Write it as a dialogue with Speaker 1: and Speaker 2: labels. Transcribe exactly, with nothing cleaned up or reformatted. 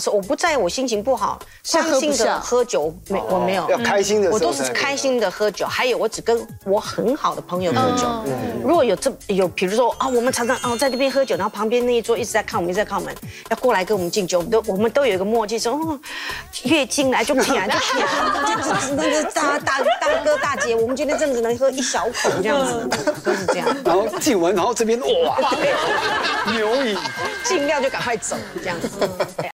Speaker 1: 我不在我心情不好，伤心的喝酒没我没有，
Speaker 2: 要开心的时候
Speaker 1: 我都是开心的喝酒。还有我只跟我很好的朋友喝酒。如果有这有，比如说啊，我们常常哦在这边喝酒，然后旁边那一桌一直在看我们，一直在看我们，要过来跟我们敬酒，我们都我们都有一个默契，说哦，月经来就撇就撇，那个大大大哥大姐，我们今天真的只能喝一小口这样子，都是这样。
Speaker 2: 然后敬完，然后这边哇，牛饮，
Speaker 1: 尽量就赶快走这样子。